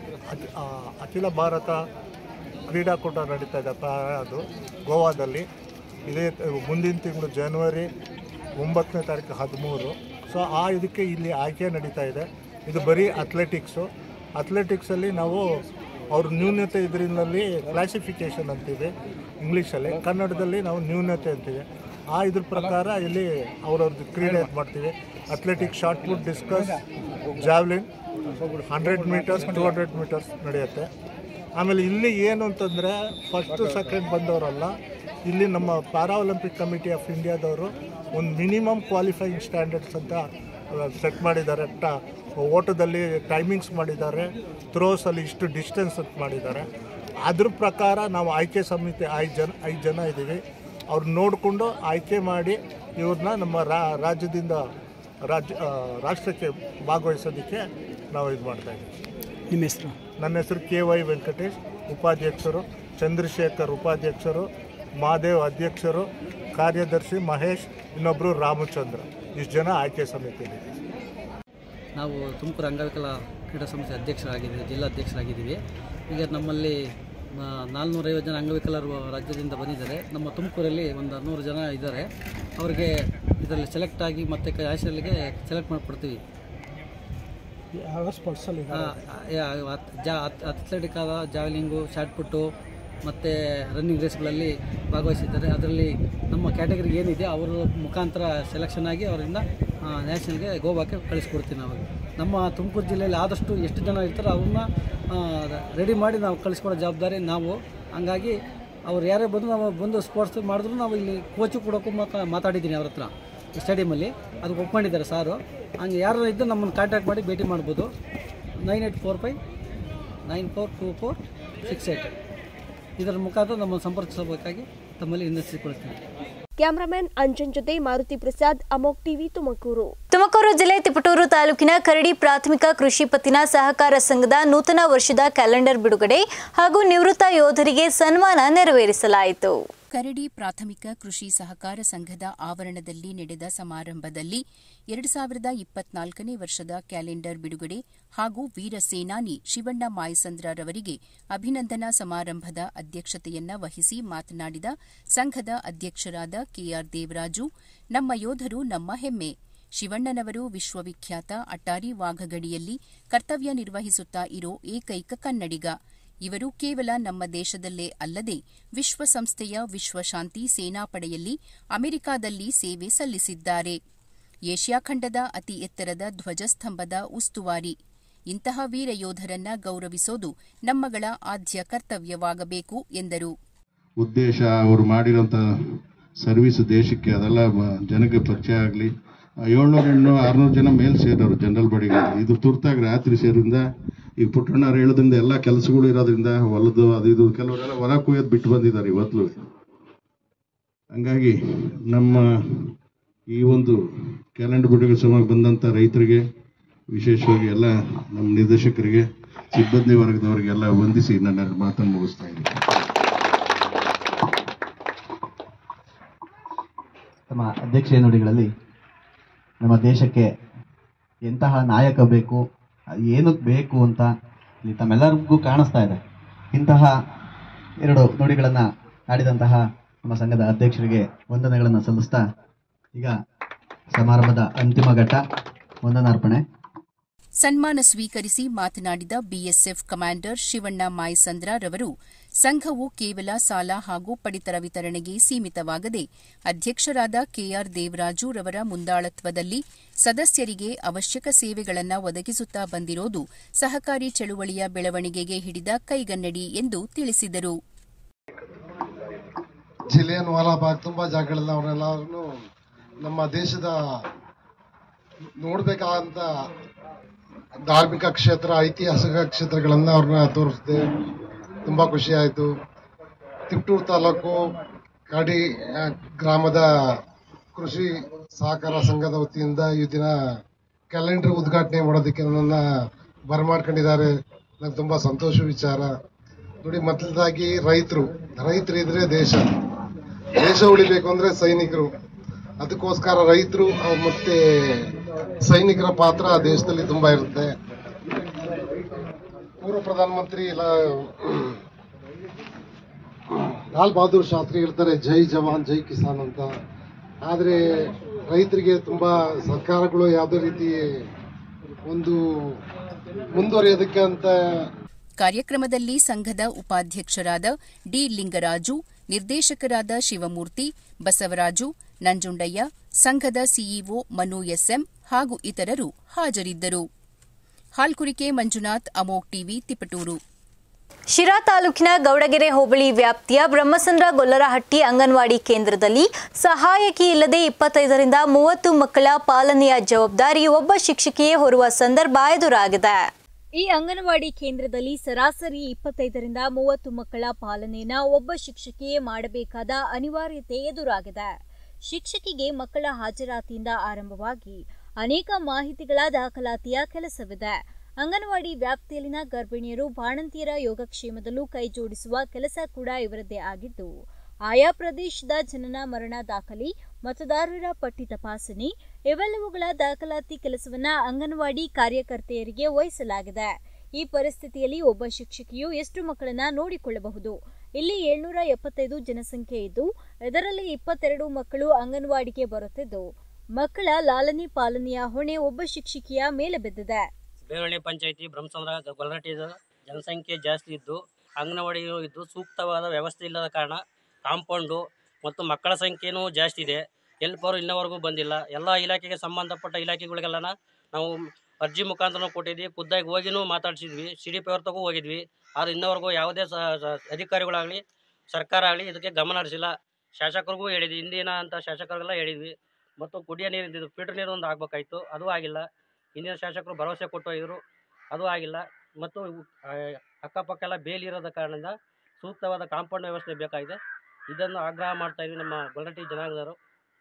ಅಖಿಲ ಭಾರತ ಕ್ರೀಡಾಕೂಟ ನಡೀತಾ ಇದೆ. ಅದು ಗೋವಾದಲ್ಲಿ ಇದೇ ಮುಂದಿನ ತಿಂಗಳು ಜನವರಿ ಒಂಬತ್ತನೇ ತಾರೀಕು ಹದಿಮೂರು. ಸೊ ಆ ಇದಕ್ಕೆ ಇಲ್ಲಿ ಆಯ್ಕೆ ನಡೀತಾ ಇದೆ. ಇದು ಬರೀ ಅಥ್ಲೆಟಿಕ್ಸು. ಅಥ್ಲೆಟಿಕ್ಸಲ್ಲಿ ನಾವು ಅವ್ರ ನ್ಯೂನತೆ ಇದರಲ್ಲಿ ಕ್ಲಾಸಿಫಿಕೇಷನ್ ಅಂತೀವಿ ಇಂಗ್ಲೀಷಲ್ಲಿ, ಕನ್ನಡದಲ್ಲಿ ನಾವು ನ್ಯೂನತೆ ಅಂತೀವಿ. ಆ ಇದ್ರ ಪ್ರಕಾರ ಇಲ್ಲಿ ಅವ್ರವ್ರದ್ದು ಕ್ರೀಡೆ ಮಾಡ್ತೀವಿ. Athletic, shot put, discus, javelin, hundred metres, two hundred metres ನಡೆಯುತ್ತೆ. ಆಮೇಲೆ ಇಲ್ಲಿ ಏನು ಅಂತಂದರೆ ಫಸ್ಟು ಸೆಕೆಂಡ್ ಬಂದವರಲ್ಲ, ಇಲ್ಲಿ ನಮ್ಮ ಪ್ಯಾರಾ ಒಲಿಂಪಿಕ್ ಕಮಿಟಿ ಆಫ್ ಇಂಡಿಯಾದವರು ಒಂದು ಮಿನಿಮಮ್ ಕ್ವಾಲಿಫೈಯಿಂಗ್ ಸ್ಟ್ಯಾಂಡರ್ಡ್ಸ್ ಅಂತ ಸೆಟ್ ಮಾಡಿದ್ದಾರೆ. ಟ ಓಟದಲ್ಲಿ ಟೈಮಿಂಗ್ಸ್ ಮಾಡಿದ್ದಾರೆ, ಥ್ರೋಸಲ್ಲಿ ಇಷ್ಟು ಡಿಸ್ಟೆನ್ಸ್ ಅಂತ ಮಾಡಿದ್ದಾರೆ. ಅದ್ರ ಪ್ರಕಾರ ನಾವು ಆಯ್ಕೆ ಸಮಿತಿ ಐದು ಜನ ಐದು ಜನ ಇದ್ದೀವಿ. ಅವ್ರು ನೋಡಿಕೊಂಡು ಆಯ್ಕೆ ಮಾಡಿ ಇವ್ರನ್ನ ನಮ್ಮ ರಾಜ್ಯದಿಂದ ರಾಜ್ಯ ರಾಷ್ಟ್ರಕ್ಕೆ ಭಾಗವಹಿಸೋದಕ್ಕೆ ನಾವು ಇದು ಮಾಡ್ತಾಯಿದ್ದೀವಿ. ನಿಮ್ಮ ಹೆಸರು? ನನ್ನ ಹೆಸರು ಕೆ ವೈ ವೆಂಕಟೇಶ್, ಉಪಾಧ್ಯಕ್ಷರು, ಚಂದ್ರಶೇಖರ್ ಉಪಾಧ್ಯಕ್ಷರು, ಮಹಾದೇವ್ ಅಧ್ಯಕ್ಷರು, ಕಾರ್ಯದರ್ಶಿ ಮಹೇಶ್, ಇನ್ನೊಬ್ಬರು ರಾಮಚಂದ್ರ. ಇಷ್ಟು ಜನ ಆಯ್ಕೆ ಸಮಿತಿಯಲ್ಲಿ. ನಾವು ತುಮಕೂರು ಅಂಗವಿಕಲ ಕ್ರೀಡಾ ಸಂಸ್ಥೆ ಅಧ್ಯಕ್ಷರಾಗಿದ್ದೀವಿ, ಜಿಲ್ಲಾ ಅಧ್ಯಕ್ಷರಾಗಿದ್ದೀವಿ. ಈಗ ನಮ್ಮಲ್ಲಿ ನಾಲ್ನೂರೈವತ್ತು ಜನ ಅಂಗವಿಕಲರು ರಾಜ್ಯದಿಂದ ಬಂದಿದ್ದಾರೆ. ನಮ್ಮ ತುಮಕೂರಲ್ಲಿ ಒಂದು ನೂರು ಜನ ಇದ್ದಾರೆ. ಅವರಿಗೆ ಇದರಲ್ಲಿ ಸೆಲೆಕ್ಟ್ ಆಗಿ ಮತ್ತೆ ಆಶ್ರಯಗಳಿಗೆ ಸೆಲೆಕ್ಟ್ ಮಾಡಿಕೊಡ್ತೀವಿ. ಯಾವ ಸ್ಪೋರ್ಟ್ಸಲ್ಲಿ ಜಾ ಅಥ್ಲೆಟಿಕ್ ಆದ ಜಾವ್ಲಿಂಗು, ಶಾರ್ಟ್ ಪುಟ್ಟು ಮತ್ತು ರನ್ನಿಂಗ್ ರೇಸ್ಗಳಲ್ಲಿ ಭಾಗವಹಿಸಿದ್ದಾರೆ. ಅದರಲ್ಲಿ ನಮ್ಮ ಕ್ಯಾಟಗರಿ ಏನಿದೆ ಅವರ ಮುಖಾಂತರ ಸೆಲೆಕ್ಷನ್ ಆಗಿ ಅವರಿಂದ ನ್ಯಾಷನಲ್ಗೆ ಗೋವಾಕ್ಕೆ ಕಳಿಸ್ಕೊಡ್ತೀವಿ. ನಾವು ನಮ್ಮ ತುಮಕೂರು ಜಿಲ್ಲೆಯಲ್ಲಿ ಆದಷ್ಟು ಎಷ್ಟು ಜನ ಇರ್ತಾರೋ ಅವ್ರನ್ನ ರೆಡಿ ಮಾಡಿ ನಾವು ಕಳಿಸ್ಕೊಡೋ ಜವಾಬ್ದಾರಿ ನಾವು. ಹಂಗಾಗಿ ಅವ್ರು ಯಾರೇ ಬಂದು ನಾವು ಬಂದು ಸ್ಪೋರ್ಟ್ಸ್ ಮಾಡಿದ್ರು ನಾವು ಇಲ್ಲಿ ಕೋಚು ಕೊಡೋಕ್ಕೂ ಮಾತಾಡಿದ್ದೀನಿ ಅವ್ರ ಹತ್ರ ಸ್ಟೇಡಿಯಮಲ್ಲಿ. ಅದಕ್ಕೆ ಒಪ್ಕೊಂಡಿದ್ದಾರೆ ಸಾರು. ಹಂಗೆ ಯಾರು ಇದ್ದು ನಮ್ಮನ್ನು ಕಾಂಟ್ಯಾಕ್ಟ್ ಮಾಡಿ ಭೇಟಿ ಮಾಡ್ಬೋದು. Nine eight four five nine four two four six eight ಇದರ ಮುಖಾಂತರ ನಮ್ಮನ್ನು ಸಂಪರ್ಕಿಸಬೇಕಾಗಿ ತಮ್ಮಲ್ಲಿ ವಿನಂತಿಸಿಕೊಳ್ಳುತ್ತೇನೆ. ಕ್ಯಾಮರಾಮನ್ ಅಂಜನ್ ಜೊತೆ ಮಾರುತಿ ಪ್ರಸಾದ್, ಅಮೋಕ್ ಟಿವಿ, ತುಮಕೂರು. ತುಮಕೂರು ಜಿಲ್ಲೆ ತಿಪಟೂರು ತಾಲೂಕಿನ ಕರಡಿ ಪ್ರಾಥಮಿಕ ಕೃಷಿ ಪತ್ತಿನ ಸಹಕಾರ ಸಂಘದ ನೂತನ ವರ್ಷದ ಕ್ಯಾಲೆಂಡರ್ ಬಿಡುಗಡೆ ಹಾಗೂ ನಿವೃತ್ತ ಯೋಧರಿಗೆ ಸನ್ಮಾನ ನೆರವೇರಿಸಲಾಯಿತು. ಕರಡಿ ಪ್ರಾಥಮಿಕ ಕೃಷಿ ಸಹಕಾರ ಸಂಘದ ಆವರಣದಲ್ಲಿ ನಡೆದ ಸಮಾರಂಭದಲ್ಲಿ ಎರಡು ಸಾವಿರದ ಇಪ್ಪತ್ನಾಲ್ಕನೇ ವರ್ಷದ ಕ್ಯಾಲೆಂಡರ್ ಬಿಡುಗಡೆ ಹಾಗೂ ವೀರ ಸೇನಾನಿ ಶಿವಣ್ಣ ಮಾಯಸಂದ್ರರವರಿಗೆ ಅಭಿನಂದನಾ ಸಮಾರಂಭದ ಅಧ್ಯಕ್ಷತೆಯನ್ನ ವಹಿಸಿ ಮಾತನಾಡಿದ ಸಂಘದ ಅಧ್ಯಕ್ಷರಾದ ಕೆಆರ್ ದೇವರಾಜು, ನಮ್ಮ ಯೋಧರು ನಮ್ಮ ಹೆಮ್ಮೆ. ಶಿವಣ್ಣನವರು ವಿಶ್ವವಿಖ್ಯಾತ ಅಟ್ಟಾರಿ ವಾಘಗಡಿಯಲ್ಲಿ ಕರ್ತವ್ಯ ನಿರ್ವಹಿಸುತ್ತಾ ಇರೋ ಏಕೈಕ ಕನ್ನಡಿಗ. ಇವರು ಕೇವಲ ನಮ್ಮ ದೇಶದಲ್ಲೇ ಅಲ್ಲದೆ ವಿಶ್ವಸಂಸ್ಥೆಯ ವಿಶ್ವಶಾಂತಿ ಸೇನಾಪಡೆಯಲ್ಲಿ ಅಮೆರಿಕಾದಲ್ಲಿ ಸೇವೆ ಸಲ್ಲಿಸಿದ್ದಾರೆ. ಏಷ್ಯಾ ಖಂಡದ ಅತಿ ಎತ್ತರದ ಧ್ವಜಸ್ತಂಭದ ಉಸ್ತುವಾರಿ. ಇಂತಹ ವೀರ ಯೋಧರನ್ನ ಗೌರವಿಸೋದು ನಮ್ಮಗಳ ಆದ್ಯ ಕರ್ತವ್ಯವಾಗಬೇಕು ಎಂದರು. ಉದ್ದೇಶ ಅವರು ಮಾಡಿರೋಂಥ ಸರ್ವಿಸ್ ದೇಶಕ್ಕೆ ಅದೆಲ್ಲ ಜನಕ್ಕೆ ಪರಿಚಯ ಆಗಲಿ. ಏಳ್ನೂರ ಹೆಣ್ಣು ಆರ್ನೂರು ಜನ ಮೇಲ್ ಸೇರೋರು ಜನರಲ್ ಬಾಡಿಗೆ. ಇದು ತುರ್ತಾಗಿ ರಾತ್ರಿ ಸೇರಿಂದ ಈಗ ಪುಟ್ಟಣ್ಣವ್ರು ಹೇಳೋದ್ರಿಂದ ಎಲ್ಲ ಕೆಲಸಗಳು ಇರೋದ್ರಿಂದ ಹೊಲದು ಅದು ಇದು ಕೆಲವರೆಲ್ಲ ಹೊಲ ಕುಯ್ಯೋದು ಬಿಟ್ಟು ಬಂದಿದ್ದಾರೆ ಇವತ್ತು. ಹಂಗಾಗಿ ನಮ್ಮ ಈ ಒಂದು ಕ್ಯಾಲೆಂಡರ್ ಬಿಡುಗಡೆ ಸಮಯಕ್ಕೆ ಬಂದಂಥ ರೈತರಿಗೆ, ವಿಶೇಷವಾಗಿ ಎಲ್ಲ ನಮ್ಮ ನಿರ್ದೇಶಕರಿಗೆ ಸಿಬ್ಬಂದಿ ವರ್ಗದವರಿಗೆಲ್ಲ ವಂದಿಸಿ ನನ್ನ ಮಾತನ್ನು ಮುಗಿಸ್ತಾ ಇದ್ದೀನಿ. ತಮ್ಮ ಅಧ್ಯಕ್ಷೀಯ ನುಡಿಗಳಲ್ಲಿ ನಮ್ಮ ದೇಶಕ್ಕೆ ಎಂತಹ ನಾಯಕ ಬೇಕು, ಏನಕ್ಕೆ ಬೇಕು ಅಂತ ಇಲ್ಲಿ ತಮ್ಮೆಲ್ಲರಿಗೂ ಕಾಣಿಸ್ತಾ ಇದೆ. ಇಂತಹ ಎರಡು ನುಡಿಗಳನ್ನು ಆಡಿದಂತಹ ನಮ್ಮ ಸಂಘದ ಅಧ್ಯಕ್ಷರಿಗೆ ವಂದನೆಗಳನ್ನು ಸಲ್ಲಿಸ್ತಾ ಈಗ ಸಮಾರಂಭದ ಅಂತಿಮ ಘಟ್ಟ ವಂದನಾರ್ಪಣೆ. ಸನ್ಮಾನ ಸ್ವೀಕರಿಸಿ ಮಾತನಾಡಿದ ಬಿಎಸ್ಎಫ್ ಕಮಾಂಡರ್ ಶಿವಣ್ಣ ಮಾಯಸಂದ್ರ ರವರು ಸಂಘವು ಕೇವಲ ಸಾಲ ಹಾಗೂ ಪಡಿತರ ವಿತರಣೆಗೆ ಸೀಮಿತವಾಗದೆ ಅಧ್ಯಕ್ಷರಾದ ಕೆಆರ್ ದೇವರಾಜು ರವರ ಮುಂದಾಳತ್ವದಲ್ಲಿ ಸದಸ್ಯರಿಗೆ ಅವಶ್ಯಕ ಸೇವೆಗಳನ್ನು ಒದಗಿಸುತ್ತಾ ಬಂದಿರೋದು ಸಹಕಾರಿ ಚಳುವಳಿಯ ಬೆಳವಣಿಗೆಗೆ ಹಿಡಿದ ಕೈಗನ್ನಡಿ ಎಂದು ತಿಳಿಸಿದರು. ಜಿಲಿಯನ್ ವಾಲಾಬಾಗ್ ತುಂಬಾ ಜಾಗಗಳಲ್ಲಿ ಅವರೆಲ್ಲರೂ ನಮ್ಮ ದೇಶದ ನೋಡ್ಬೇಕಾದಂತ ಧಾರ್ಮಿಕ ಕ್ಷೇತ್ರ, ಐತಿಹಾಸಿಕ ಕ್ಷೇತ್ರಗಳನ್ನ ಅವ್ರನ್ನ ತೋರಿಸಿದೆ. ತುಂಬಾ ಖುಷಿ ಆಯಿತು. ತಿಪ್ಟೂರು ತಾಲೂಕು ಕಾಡಿ ಗ್ರಾಮದ ಕೃಷಿ ಸಹಕಾರ ಸಂಘದ ವತಿಯಿಂದ ಈ ದಿನ ಕ್ಯಾಲೆಂಡರ್ ಉದ್ಘಾಟನೆ ಮಾಡೋದಕ್ಕೆ ನನ್ನನ್ನು ಬರಮಾಡ್ಕೊಂಡಿದ್ದಾರೆ. ನಂಗೆ ತುಂಬಾ ಸಂತೋಷ ವಿಚಾರ. ನೋಡಿ, ಮೊದಲದಾಗಿ ರೈತರು ರೈತರು ಇದ್ರೆ ದೇಶ ದೇಶ ಉಳಿಬೇಕು ಅಂದ್ರೆ ಸೈನಿಕರು. ಅದಕ್ಕೋಸ್ಕರ ರೈತರು ಮತ್ತೆ ಸೈನಿಕರ ಪಾತ್ರ ದೇಶದಲ್ಲಿ ತುಂಬಾ ಇರುತ್ತೆ. ಪೂರ್ವ ಪ್ರಧಾನಮಂತ್ರಿ ಲಾಲ್ ಬಹದ್ದೂರ್ ಶಾಸ್ತ್ರಿ ಹೇಳ್ತಾರೆ ಜೈ ಜವಾನ್ ಜೈ ಕಿಸಾನ್ ಅಂತ. ಆದ್ರೆ ರೈತರಿಗೆ ತುಂಬಾ ಸರ್ಕಾರಗಳು ಯಾವುದೇ ರೀತಿ ಒಂದು ಮುಂದುವರಿಯೋದಕ್ಕೆ ಅಂತ. ಕಾರ್ಯಕ್ರಮದಲ್ಲಿ ಸಂಘದ ಉಪಾಧ್ಯಕ್ಷರಾದ ಡಿ ಲಿಂಗರಾಜು, ನಿರ್ದೇಶಕರಾದ ಶಿವಮೂರ್ತಿ, ಬಸವರಾಜು, ನಂಜುಂಡಯ್ಯ, ಸಂಘದ ಸಿಇಒ ಮನು ಎಸ್ಎಂ ಹಾಗೂ ಇತರರು ಹಾಜರಿದ್ದರು. ಹಾಲ್ಕುರಿಕೆ ಮಂಜುನಾಥ್, ಅಮೋಕ್ ಟಿವಿ, ತಿಪಟೂರು. ಶಿರಾ ತಾಲೂಕಿನ ಗೌಡಗೆರೆ ಹೋಬಳಿ ವ್ಯಾಪ್ತಿಯ ಬ್ರಹ್ಮಸಂದ್ರ ಗೊಲ್ಲರಹಟ್ಟಿ ಅಂಗನವಾಡಿ ಕೇಂದ್ರದಲ್ಲಿ ಸಹಾಯಕಿ ಇಲ್ಲದೆ ಇಪ್ಪತ್ತೈದರಿಂದ ಮೂವತ್ತು ಮಕ್ಕಳ ಪಾಲನೆಯ ಜವಾಬ್ದಾರಿ ಒಬ್ಬ ಶಿಕ್ಷಕಿಯೇ ಹೊರುವ ಸಂದರ್ಭ ಎದುರಾಗಿದೆ. ಈ ಅಂಗನವಾಡಿ ಕೇಂದ್ರದಲ್ಲಿ ಸರಾಸರಿ ಇಪ್ಪತ್ತೈದರಿಂದ ಮೂವತ್ತು ಮಕ್ಕಳ ಪಾಲನೆಯನ್ನು ಒಬ್ಬ ಶಿಕ್ಷಕಿಯೇ ಮಾಡಬೇಕಾದ ಅನಿವಾರ್ಯತೆ ಎದುರಾಗಿದೆ. ಶಿಕ್ಷಕಿಗೆ ಮಕ್ಕಳ ಹಾಜರಾತಿಯಿಂದ ಆರಂಭವಾಗಿ ಅನೇಕ ಮಾಹಿತಿಗಳ ದಾಖಲಾತಿಯ ಕೆಲಸವಿದೆ. ಅಂಗನವಾಡಿ ವ್ಯಾಪ್ತಿಯಲ್ಲಿನ ಗರ್ಭಿಣಿಯರು, ಬಾಣಂತಿಯರ ಯೋಗಕ್ಷೇಮದಲ್ಲೂ ಕೈಜೋಡಿಸುವ ಕೆಲಸ ಕೂಡ ಇವರದ್ದೇ ಆಗಿದ್ದು, ಆಯಾ ಪ್ರದೇಶದ ಜನನ ಮರಣ ದಾಖಲೆ, ಮತದಾರರ ಪಟ್ಟಿ ತಪಾಸಣೆ ಇವೆಲ್ಲವುಗಳ ದಾಖಲಾತಿ ಕೆಲಸವನ್ನ ಅಂಗನವಾಡಿ ಕಾರ್ಯಕರ್ತೆಯರಿಗೆ ವಹಿಸಲಾಗಿದೆ. ಈ ಪರಿಸ್ಥಿತಿಯಲ್ಲಿ ಒಬ್ಬ ಶಿಕ್ಷಕಿಯು ಎಷ್ಟು ಮಕ್ಕಳನ್ನ ನೋಡಿಕೊಳ್ಳಬಹುದು? ಇಲ್ಲಿ ಏಳ್ನೂರ ಎಪ್ಪತ್ತೈದು ಜನಸಂಖ್ಯೆ ಇದ್ದು, ಇದರಲ್ಲಿ ಇಪ್ಪತ್ತೆರಡು ಮಕ್ಕಳು ಅಂಗನವಾಡಿಗೆ ಬರುತ್ತಿದ್ದು, ಮಕ್ಕಳ ಲಾಲನೆ ಪಾಲನೆಯ ಹೊಣೆ ಒಬ್ಬ ಶಿಕ್ಷಕಿಯ ಮೇಲೆ ಬಿದ್ದಿದೆ. ಬೇವಳ್ಳಿ ಪಂಚಾಯಿತಿ ಬ್ರಹ್ಮಸಂದ್ರ ಗೊಲ್ಲರಹಟ್ಟಿ ಜನಸಂಖ್ಯೆ ಜಾಸ್ತಿ ಇದ್ದು, ಅಂಗನವಾಡಿಯೂ ಇದ್ದು, ಸೂಕ್ತವಾದ ವ್ಯವಸ್ಥೆ ಇಲ್ಲದ ಕಾರಣ ಕಾಂಪೌಂಡು ಮತ್ತು ಮಕ್ಕಳ ಸಂಖ್ಯೆಯೂ ಜಾಸ್ತಿ ಇದೆ. ಎಲ್ಪರು ಇನ್ನವರೆಗೂ ಬಂದಿಲ್ಲ. ಎಲ್ಲ ಇಲಾಖೆಗೆ ಸಂಬಂಧಪಟ್ಟ ಇಲಾಖೆಗಳಿಗೆಲ್ಲ ನಾವು ಅರ್ಜಿ ಮುಖಾಂತರ ಕೊಟ್ಟಿದ್ವಿ, ಖುದ್ದಾಗಿ ಹೋಗಿನೂ ಮಾತಾಡ್ಸಿದ್ವಿ, ಸಿ ಡಿ ಪಿ ಅವ್ರ ತಗೋ ಹೋಗಿದ್ವಿ. ಆದರೆ ಇನ್ನವರೆಗೂ ಯಾವುದೇ ಅಧಿಕಾರಿಗಳಾಗಲಿ ಸರ್ಕಾರ ಆಗಲಿ ಇದಕ್ಕೆ ಗಮನ ಹರಿಸಿಲ್ಲ. ಶಾಸಕರಿಗೂ ಹೇಳಿದ್ವಿ, ಹಿಂದಿನ ಅಂತ ಶಾಸಕರಿಗೆಲ್ಲ ಹೇಳಿದ್ವಿ. ಮತ್ತು ಕುಡಿಯೋ ನೀರು ಫಿಲ್ಟರ್ ನೀರು ಒಂದು ಆಗಬೇಕಾಯ್ತು, ಅದು ಆಗಿಲ್ಲ. ಹಿಂದಿನ ಶಾಸಕರು ಭರವಸೆ ಕೊಟ್ಟು ಹೋಗಿದ್ರು, ಅದು ಆಗಿಲ್ಲ. ಮತ್ತು ಅಕ್ಕಪಕ್ಕ ಎಲ್ಲ ಬೇಲಿ ಇರೋದ ಕಾರಣದಿಂದ ಸೂಕ್ತವಾದ ಕಾಂಪೌಂಡ್ ವ್ಯವಸ್ಥೆ ಬೇಕಾಗಿದೆ. ಇದನ್ನು ಆಗ್ರಹ ಮಾಡ್ತಾ ಇದ್ವಿ ನಮ್ಮ ಗೊಲ್ಲರಹಟ್ಟಿ ಜನಾಂಗದವರು.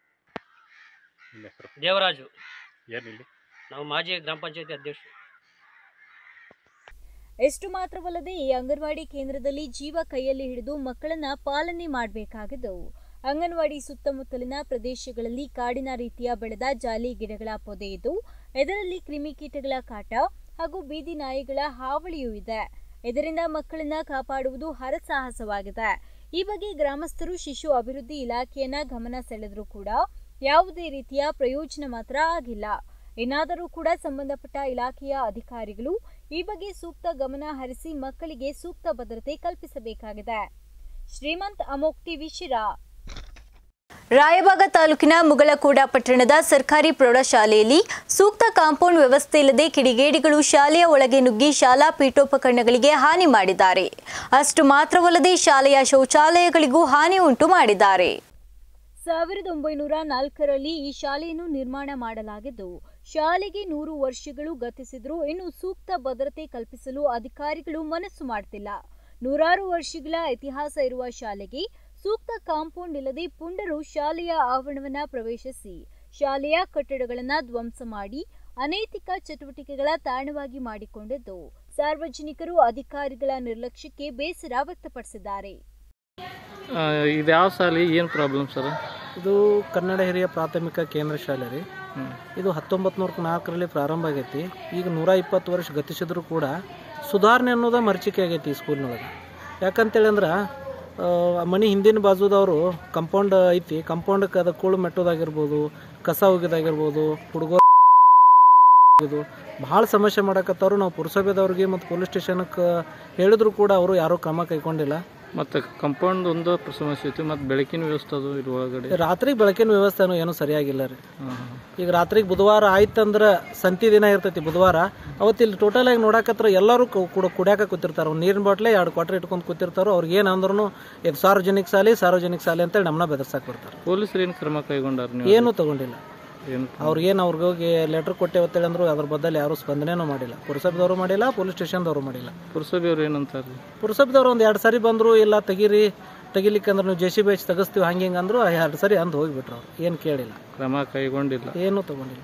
ದೇವರಾಜು, ನಾವು ಮಾಜಿ ಗ್ರಾಮ ಪಂಚಾಯತಿ ಅಧ್ಯಕ್ಷರು. ಎಷ್ಟು ಮಾತ್ರವಲ್ಲದೆ ಈ ಅಂಗನವಾಡಿ ಕೇಂದ್ರದಲ್ಲಿ ಜೀವ ಕೈಯಲ್ಲಿ ಹಿಡಿದು ಮಕ್ಕಳನ್ನ ಪಾಲನೆ ಮಾಡಬೇಕಾಗಿದ್ದು, ಅಂಗನವಾಡಿ ಸುತ್ತಮುತ್ತಲಿನ ಪ್ರದೇಶಗಳಲ್ಲಿ ಕಾಡಿನ ರೀತಿಯ ಬೆಳೆದ ಜಾಲಿ ಗಿಡಗಳ ಪೊದೆ ಇದ್ದು, ಇದರಲ್ಲಿ ಕ್ರಿಮಿಕೀಟಗಳ ಕಾಟ ಹಾಗೂ ಬೀದಿ ನಾಯಿಗಳ ಹಾವಳಿಯೂ ಇದೆ. ಇದರಿಂದ ಮಕ್ಕಳನ್ನ ಕಾಪಾಡುವುದು ಹರಸಾಹಸವಾಗಿದೆ. ಈ ಬಗ್ಗೆ ಗ್ರಾಮಸ್ಥರು ಶಿಶು ಅಭಿವೃದ್ಧಿ ಇಲಾಖೆಯನ್ನ ಗಮನ ಸೆಳೆದರೂ ಕೂಡ ಯಾವುದೇ ರೀತಿಯ ಪ್ರಯೋಜನ ಮಾತ್ರ ಆಗಿಲ್ಲ. ಏನಾದರೂ ಕೂಡ ಸಂಬಂಧಪಟ್ಟ ಇಲಾಖೆಯ ಅಧಿಕಾರಿಗಳು ಈ ಬಗ್ಗೆ ಸೂಕ್ತ ಗಮನ ಹರಿಸಿ ಮಕ್ಕಳಿಗೆ ಸೂಕ್ತ ಭದ್ರತೆ ಕಲ್ಪಿಸಬೇಕಾಗಿದೆ. ಶ್ರೀಮಂತ್, ಅಮೋಕ್ ಟಿವಿ, ಶಿರಾ. ರಾಯಬಾಗ ತಾಲೂಕಿನ ಮುಗಳಕೋಡ ಪಟ್ಟಣದ ಸರ್ಕಾರಿ ಪ್ರೌಢಶಾಲೆಯಲ್ಲಿ ಸೂಕ್ತ ಕಾಂಪೌಂಡ್ ವ್ಯವಸ್ಥೆ ಇಲ್ಲದೆ ಕಿಡಿಗೇಡಿಗಳು ಶಾಲೆಯ ಒಳಗೆ ನುಗ್ಗಿ ಶಾಲಾ ಪೀಠೋಪಕರಣಗಳಿಗೆ ಹಾನಿ ಮಾಡಿದ್ದಾರೆ. ಅಷ್ಟು ಮಾತ್ರವಲ್ಲದೆ ಶಾಲೆಯ ಶೌಚಾಲಯಗಳಿಗೂ ಹಾನಿ ಉಂಟು ಮಾಡಿದ್ದಾರೆ. ಸಾವಿರದ ಒಂಬೈನೂರ ನಾಲ್ಕರಲ್ಲಿ ಈ ಶಾಲೆಯನ್ನು ನಿರ್ಮಾಣ ಮಾಡಲಾಗಿದ್ದು, ಶಾಲೆಗೆ ನೂರು ವರ್ಷಗಳು ಗತಿಸಿದ್ರೂ ಇನ್ನು ಸೂಕ್ತ ಭದ್ರತೆ ಕಲ್ಪಿಸಲು ಅಧಿಕಾರಿಗಳು ಮನಸ್ಸು ಮಾಡ್ತಿಲ್ಲ. ನೂರಾರು ವರ್ಷಗಳ ಇತಿಹಾಸ ಇರುವ ಶಾಲೆಗೆ ಸೂಕ್ತ ಕಾಂಪೌಂಡ್ ಇಲ್ಲದೆ ಪುಂಡರು ಶಾಲೆಯ ಆವರಣವನ್ನ ಪ್ರವೇಶಿಸಿ ಶಾಲೆಯ ಕಟ್ಟಡಗಳನ್ನು ಧ್ವಂಸ ಮಾಡಿ ಅನೈತಿಕ ಚಟುವಟಿಕೆಗಳ ತಾಣವಾಗಿ ಮಾಡಿಕೊಂಡಿದ್ದು ಸಾರ್ವಜನಿಕರು ಅಧಿಕಾರಿಗಳ ನಿರ್ಲಕ್ಷ್ಯಕ್ಕೆ ಬೇಸರ ವ್ಯಕ್ತಪಡಿಸಿದ್ದಾರೆ. ಇದು ಯಾವ ಶಾಲೆ, ಏನು ಪ್ರಾಬ್ಲಮ್ ಸರ್? ಇದು ಕನ್ನಡ ಹಿರಿಯ ಪ್ರಾಥಮಿಕ ಕೇಂದ್ರ ಶಾಲೆ ರೀ. ಇದು ಹತ್ತೊಂಬತ್ತು ನೂರ ನಾಲ್ಕರಲ್ಲಿ ಪ್ರಾರಂಭ ಆಗೈತಿ. ಈಗ ನೂರ ಇಪ್ಪತ್ತು ವರ್ಷ ಗತಿಸಿದ್ರು ಕೂಡ ಸುಧಾರಣೆ ಅನ್ನೋದ ಮರ್ಚಿಕೆ ಆಗೈತಿ ಈ ಸ್ಕೂಲ್ನೊಳಗೆ. ಯಾಕಂತೇಳಿ ಅಂದ್ರೆ ಮನೆ ಹಿಂದಿನ ಬಾಜುದವರು ಕಂಪೌಂಡ್ ಐತಿ, ಕಂಪೌಂಡಕ್ಕೆ ಅದು ಕೂಳು ಮೆಟ್ಟೋದಾಗಿರ್ಬೋದು, ಕಸ ಹೋಗೋದಾಗಿರ್ಬೋದು, ಹುಡುಗರು ಇದು ಭಾಳ ಸಮಸ್ಯೆ ಮಾಡಕತ್ತವ್ರು. ನಾವು ಪುರಸಭೆದವ್ರಿಗೆ ಮತ್ತು ಪೊಲೀಸ್ ಸ್ಟೇಷನ್ಗೆ ಹೇಳಿದ್ರು ಕೂಡ ಅವರು ಯಾರೂ ಕ್ರಮ ಕೈಗೊಂಡಿಲ್ಲ. ಮತ್ತು ಕಂಪೌಂಡ್ ಒಂದು ಸಮಸ್ಯೆ ಐತಿ, ಮತ್ತು ಬೆಳಕಿನ ವ್ಯವಸ್ಥೆ ಅದು ಇದ್ರ ಒಳಗಡೆ ರಾತ್ರಿ ಬೆಳಕಿನ ವ್ಯವಸ್ಥೆನೂ ಏನೂ ಸರಿಯಾಗಿಲ್ಲ ರೀ. ಈಗ ರಾತ್ರಿಗೆ ಬುಧವಾರ ಆಯ್ತಂದ್ರೆ ಸಂತಿ ದಿನ ಇರ್ತೈತಿ ಬುಧವಾರ, ಅವತ್ತು ಇಲ್ಲಿ ಟೋಟಲ್ ಆಗಿ ನೋಡಕತ್ರ ಎಲ್ಲರೂ ಕೂಡ ಕುಡಿಯಾಕ ಕೂತಿರ್ತಾರೆ. ನೀರಿನ ಬಾಟ್ಲೆ ಎರಡು ಕ್ವಾಟ್ರ್ ಇಟ್ಕೊಂಡು ಕೂತಿರ್ತಾರೋ. ಅವ್ರಿಗೆ ಏನು ಅಂದ್ರೂ ಇದು ಸಾರ್ವಜನಿಕ ಶಾಲೆ ಸಾರ್ವಜನಿಕ ಶಾಲೆ ಅಂತೇಳಿ ನಮ್ಮನ್ನ ಬೆದರ್ಸಾಕ್ ಬರ್ತಾರೆ. ಪೊಲೀಸರು ಏನು ಕ್ರಮ ಕೈಗೊಂಡಾರ? ಏನೂ ತಗೊಂಡಿಲ್ಲ. ಅವ್ರಿಗೇನು ಅವ್ರಿಗೆ ಹೋಗಿ ಲೆಟರ್ ಕೊಟ್ಟೇವತ್ತೇಳಿ ಅಂದ್ರು ಅದ್ರ ಬದಲು ಯಾರು ಸ್ಪಂದನೆನೂ ಮಾಡಿಲ್ಲ. ಪುರಸಭೆದವರು ಮಾಡಿಲ್ಲ, ಪೊಲೀಸ್ ಸ್ಟೇಷನ್ದವರು ಮಾಡಿಲ್ಲ. ಪುರಸಭೆಯವ್ರು ಏನಂತಾರೆ? ಪುರಸಭೆದವ್ರು ಒಂದು ಎರಡು ಸಾರಿ ಬಂದರು, ಇಲ್ಲ ತೆಗೀರಿ ತೆಗಿಲಿಕ್ಕೆ ಅಂದ್ರೆ ನೀವು ಜೆ ಸಿ ಬಿ ಹಚ್ಚಿ ತೆಗಿಸ್ತೀವಿ ಹಂಗೆ ಹಿಂಗೆ ಅಂದರು. ಎರಡು ಸರಿ ಅಂದು ಹೋಗಿಬಿಟ್ರು. ಅವ್ರು ಏನು ಕೇಳಿಲ್ಲ, ಕ್ರಮ ಕೈಗೊಂಡಿಲ್ಲ, ಏನೂ ತಗೊಂಡಿಲ್ಲ.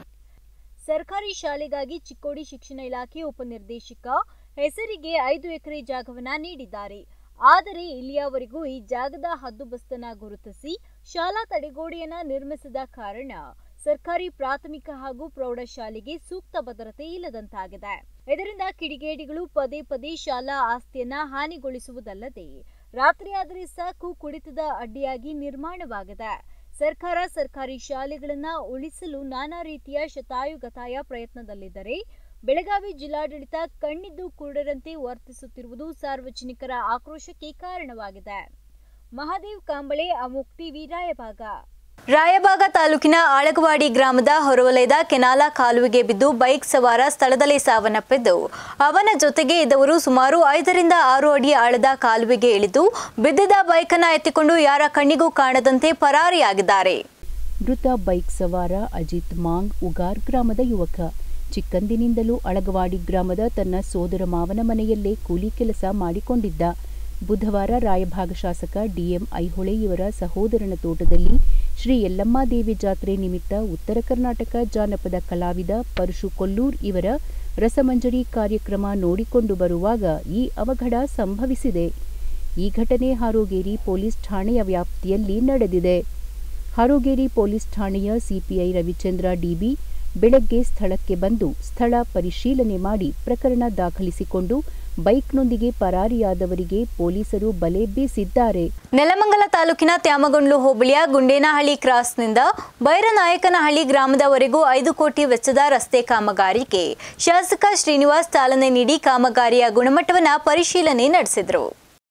ಸರ್ಕಾರಿ ಶಾಲೆಗಾಗಿ ಚಿಕ್ಕೋಡಿ ಶಿಕ್ಷಣ ಇಲಾಖೆ ಉಪನಿರ್ದೇಶಕ ಹೆಸರಿಗೆ ಐದು ಎಕರೆ ಜಾಗವನ್ನ ನೀಡಿದ್ದಾರೆ. ಆದರೆ ಇಲ್ಲಿಯವರೆಗೂ ಈ ಜಾಗದ ಹದ್ದುಬಸ್ತನ್ನ ಗುರುತಿಸಿ ಶಾಲಾ ತಡೆಗೋಡೆಯನ್ನ ನಿರ್ಮಿಸಿದ ಕಾರಣ ಸರ್ಕಾರಿ ಪ್ರಾಥಮಿಕ ಹಾಗೂ ಪ್ರೌಢಶಾಲೆಗೆ ಸೂಕ್ತ ಭದ್ರತೆ ಇಲ್ಲದಂತಾಗಿದೆ. ಇದರಿಂದ ಕಿಡಿಗೇಡಿಗಳು ಪದೇ ಪದೇ ಶಾಲಾ ಆಸ್ತಿಯನ್ನ ಹಾನಿಗೊಳಿಸುವುದಲ್ಲದೆ ರಾತ್ರಿಯಾದರೆ ಸಾಕು ಕುಡಿತದ ಅಡ್ಡಿಯಾಗಿ ನಿರ್ಮಾಣವಾಗಿದೆ. ಸರ್ಕಾರ ಸರ್ಕಾರಿ ಶಾಲೆಗಳನ್ನ ಉಳಿಸಲು ನಾನಾ ರೀತಿಯ ಶತಾಯುಗತಾಯ ಪ್ರಯತ್ನದಲ್ಲಿದ್ದರೆ ಬೆಳಗಾವಿ ಜಿಲ್ಲಾಡಳಿತ ಕಣ್ಣಿದ್ದು ಕುರುಡರಂತೆ ವರ್ತಿಸುತ್ತಿರುವುದು ಸಾರ್ವಜನಿಕರ ಆಕ್ರೋಶಕ್ಕೆ ಕಾರಣವಾಗಿದೆ. ಮಹಾದೇವ್ ಕಾಂಬಳೆ, ಅಮೋಕ್ ಟಿವಿ, ರಾಯಬಾಗ. ರಾಯಬಾಗ ತಾಲೂಕಿನ ಆಳಗವಾಡಿ ಗ್ರಾಮದ ಹೊರವಲಯದ ಕೆನಾಲ ಕಾಲುವೆಗೆ ಬಿದ್ದು ಬೈಕ್ ಸವಾರ ಸ್ಥಳದಲ್ಲೇ ಸಾವನ್ನಪ್ಪಿದ್ದು, ಅವನ ಜೊತೆಗೆ ಇದ್ದವರು ಸುಮಾರು ಐದರಿಂದ ಆರು ಅಡಿ ಆಳದ ಕಾಲುವೆಗೆ ಇಳಿದು ಬಿದ್ದಿದ್ದ ಬೈಕನ್ನು ಎತ್ತಿಕೊಂಡು ಯಾರ ಕಣ್ಣಿಗೂ ಕಾಣದಂತೆ ಪರಾರಿಯಾಗಿದ್ದಾರೆ. ಮೃತ ಬೈಕ್ ಸವಾರ ಅಜಿತ್ ಮಾಂಗ್ ಉಗಾರ್ ಗ್ರಾಮದ ಯುವಕ. ಚಿಕ್ಕಂದಿನಿಂದಲೂ ಅಳಗವಾಡಿ ಗ್ರಾಮದ ತನ್ನ ಸೋದರ ಮಾವನ ಮನೆಯಲ್ಲೇ ಕೂಲಿ ಕೆಲಸ ಮಾಡಿಕೊಂಡಿದ್ದ. ಬುಧವಾರ ರಾಯಭಾಗ ಶಾಸಕ ಡಿಎಂ ಐಹೊಳೆ ಇವರ ಸಹೋದರನ ತೋಟದಲ್ಲಿ ಶ್ರೀ ಯಲ್ಲಮ್ಮಾದೇವಿ ಜಾತ್ರೆ ನಿಮಿತ್ತ ಉತ್ತರ ಕರ್ನಾಟಕ ಜಾನಪದ ಕಲಾವಿದ ಪರಶು ಕೊಲ್ಲೂರ್ ಇವರ ರಸಮಂಜರಿ ಕಾರ್ಯಕ್ರಮ ನೋಡಿಕೊಂಡು ಬರುವಾಗ ಈ ಅವಘಡ ಸಂಭವಿಸಿದೆ. ಈ ಘಟನೆ ಹಾರೋಗೇರಿ ಪೊಲೀಸ್ ಠಾಣೆಯ ವ್ಯಾಪ್ತಿಯಲ್ಲಿ ನಡೆದಿದೆ. ಹಾರೋಗೇರಿ ಪೊಲೀಸ್ ಠಾಣೆಯ ಸಿಪಿಐ ರವಿಚಂದ್ರ ಡಿಬಿ ಬೆಳಗ್ಗೆ ಸ್ಥಳಕ್ಕೆ ಬಂದು ಸ್ಥಳ ಪರಿಶೀಲನೆ ಮಾಡಿ ಪ್ರಕರಣ ದಾಖಲಿಸಿಕೊಂಡು ಬೈಕ್ನೊಂದಿಗೆ ಪರಾರಿಯಾದವರಿಗೆ ಪೊಲೀಸರು ಬಲೆ ಬೀಸಿದ್ದಾರೆ. ನೆಲಮಂಗಲ ತಾಲೂಕಿನ ತ್ಯಾಮಗೊಂಡ್ಲು ಹೋಬಳಿಯ ಗುಂಡೇನಹಳ್ಳಿ ಕ್ರಾಸ್ನಿಂದ ಬೈರನಾಯಕನಹಳ್ಳಿ ಗ್ರಾಮದವರೆಗೂ ಐದು ಕೋಟಿ ವೆಚ್ಚದ ರಸ್ತೆ ಕಾಮಗಾರಿಗೆ ಶಾಸಕ ಶ್ರೀನಿವಾಸ್ ಚಾಲನೆ ನೀಡಿ ಕಾಮಗಾರಿಯ ಗುಣಮಟ್ಟವನ್ನು ಪರಿಶೀಲನೆ ನಡೆಸಿದರು.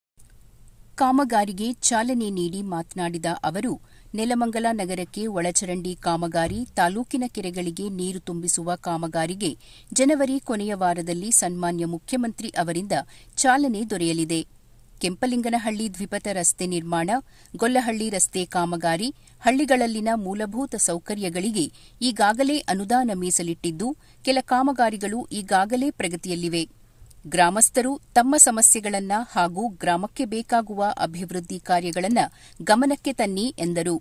ಕಾಮಗಾರಿಗೆ ಚಾಲನೆ ನೀಡಿ ಮಾತನಾಡಿದ ಅವರು, ನೆಲಮಂಗಲ ನಗರಕ್ಕೆ ಒಳಚರಂಡಿ ಕಾಮಗಾರಿ, ತಾಲೂಕಿನ ಕೆರೆಗಳಿಗೆ ನೀರು ತುಂಬಿಸುವ ಕಾಮಗಾರಿಗೆ ಜನವರಿ ಕೊನೆಯ ವಾರದಲ್ಲಿ ಸನ್ಮಾನ್ಯ ಮುಖ್ಯಮಂತ್ರಿ ಅವರಿಂದ ಚಾಲನೆ ದೊರೆಯಲಿದೆ. ಕೆಂಪಲಿಂಗನಹಳ್ಳಿ ದ್ವಿಪಥ ರಸ್ತೆ ನಿರ್ಮಾಣ, ಗೊಲ್ಲಹಳ್ಳಿ ರಸ್ತೆ ಕಾಮಗಾರಿ, ಹಳ್ಳಿಗಳಲ್ಲಿನ ಮೂಲಭೂತ ಸೌಕರ್ಯಗಳಿಗೆ ಈಗಾಗಲೇ ಅನುದಾನ ಮೀಸಲಿಟ್ಟಿದ್ದು, ಕೆಲ ಕಾಮಗಾರಿಗಳು ಈಗಾಗಲೇ ಪ್ರಗತಿಯಲ್ಲಿವೆ. ಗ್ರಾಮಸ್ಥರು ತಮ್ಮ ಸಮಸ್ಯೆಗಳನ್ನು ಹಾಗೂ ಗ್ರಾಮಕ್ಕೆ ಬೇಕಾಗುವ ಅಭಿವೃದ್ಧಿ ಕಾರ್ಯಗಳನ್ನು ಗಮನಕ್ಕೆ ತನ್ನಿ ಎಂದರು.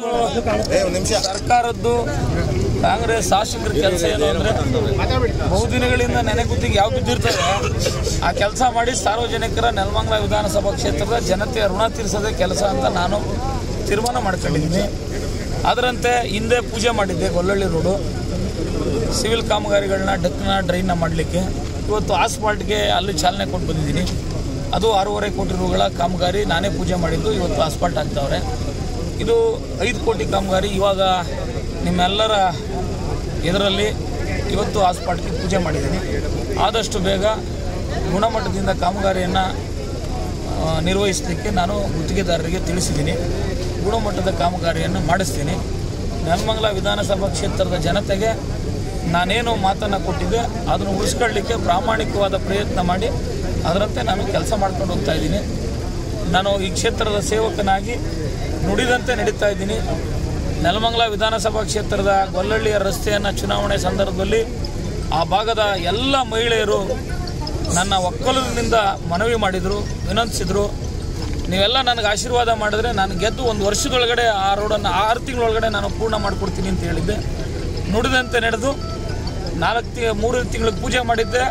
ಸರ್ಕಾರದ್ದು ಕಾಂಗ್ರೆಸ್ ಶಾಸಕರ ಕೆಲಸ ಏನು ಅಂದ್ರೆ ಬಹುದಿನಗಳಿಂದ ನೆನೆಗುತ್ತಿಗೆ ಯಾವ ಬಿದ್ದಿರ್ತದೆ ಆ ಕೆಲಸ ಮಾಡಿ ಸಾರ್ವಜನಿಕರ ನೆಲಮಂಗಲ ವಿಧಾನಸಭಾ ಕ್ಷೇತ್ರದ ಜನತೆಯ ಋಣ ತೀರಿಸೋದೇ ಕೆಲಸ ಅಂತ ನಾನು ತೀರ್ಮಾನ ಮಾಡ್ಕೊಂಡಿದ್ದೀನಿ. ಅದರಂತೆ ಹಿಂದೆ ಪೂಜೆ ಮಾಡಿದ್ದೆ ಗೊಲ್ಲಹಳ್ಳಿ ರೋಡು ಸಿವಿಲ್ ಕಾಮಗಾರಿಗಳನ್ನ ಡಕ್ನ ಡ್ರೈನ್ನ ಮಾಡಲಿಕ್ಕೆ. ಇವತ್ತು ಆಸ್ಫಾಲ್ಟ್ಗೆ ಅಲ್ಲಿ ಚಾಲನೆ ಕೊಟ್ಟು ಬಂದಿದ್ದೀನಿ. ಅದು ಆರೂವರೆ ಕೋಟಿ ರೂಗಳ ಕಾಮಗಾರಿ ನಾನೇ ಪೂಜೆ ಮಾಡಿದ್ದು. ಇವತ್ತು ಆಸ್ಫಾಲ್ಟ್ ಆಗ್ತಾವ್ರೆ. ಇದು ಐದು ಕೋಟಿ ಕಾಮಗಾರಿ ಇವಾಗ ನಿಮ್ಮೆಲ್ಲರ ಇದರಲ್ಲಿ ಇವತ್ತು ಆಸ್ಫಾಲ್ಟ್ಗೆ ಪೂಜೆ ಮಾಡಿದ್ದೀನಿ. ಆದಷ್ಟು ಬೇಗ ಗುಣಮಟ್ಟದಿಂದ ಕಾಮಗಾರಿಯನ್ನು ನಿರ್ವಹಿಸಲಿಕ್ಕೆ ನಾನು ಗುತ್ತಿಗೆದಾರರಿಗೆ ತಿಳಿಸಿದ್ದೀನಿ. ಗುಣಮಟ್ಟದ ಕಾಮಗಾರಿಯನ್ನು ಮಾಡಿಸ್ತೀನಿ. ನೆಲಮಂಗಲ ವಿಧಾನಸಭಾ ಕ್ಷೇತ್ರದ ಜನತೆಗೆ ನಾನೇನು ಮಾತನ್ನು ಕೊಟ್ಟಿದ್ದೆ ಅದನ್ನು ಉಳಿಸ್ಕೊಳ್ಳಲಿಕ್ಕೆ ಪ್ರಾಮಾಣಿಕವಾದ ಪ್ರಯತ್ನ ಮಾಡಿ ಅದರಂತೆ ನಾನು ಕೆಲಸ ಮಾಡ್ಕೊಂಡು ಹೋಗ್ತಾ ಇದ್ದೀನಿ. ನಾನು ಈ ಕ್ಷೇತ್ರದ ಸೇವಕನಾಗಿ ನುಡಿದಂತೆ ನಡೀತಾ ಇದ್ದೀನಿ. ನೆಲಮಂಗಲ ವಿಧಾನಸಭಾ ಕ್ಷೇತ್ರದ ಗೊಲ್ಲಹಳ್ಳಿಯ ರಸ್ತೆಯನ್ನು ಚುನಾವಣೆ ಸಂದರ್ಭದಲ್ಲಿ ಆ ಭಾಗದ ಎಲ್ಲ ಮಹಿಳೆಯರು ನನ್ನ ಒಕ್ಕಲಿನಿಂದ ಮನವಿ ಮಾಡಿದರು, ವಿನಂತಿಸಿದರು. ನೀವೆಲ್ಲ ನನಗೆ ಆಶೀರ್ವಾದ ಮಾಡಿದ್ರೆ ನಾನು ಗೆದ್ದು ಒಂದು ವರ್ಷದೊಳಗಡೆ ಆ ರೋಡನ್ನು ಆರು ತಿಂಗಳೊಳಗಡೆ ನಾನು ಪೂರ್ಣ ಮಾಡಿಕೊಡ್ತೀನಿ ಅಂತ ಹೇಳಿದ್ದೆ. ನುಡಿದಂತೆ ನಡೆದು ನಾಲ್ಕು ತಿ ಮೂರು ತಿಂಗಳಿಗೆ ಪೂಜೆ ಮಾಡಿದ್ದೆ.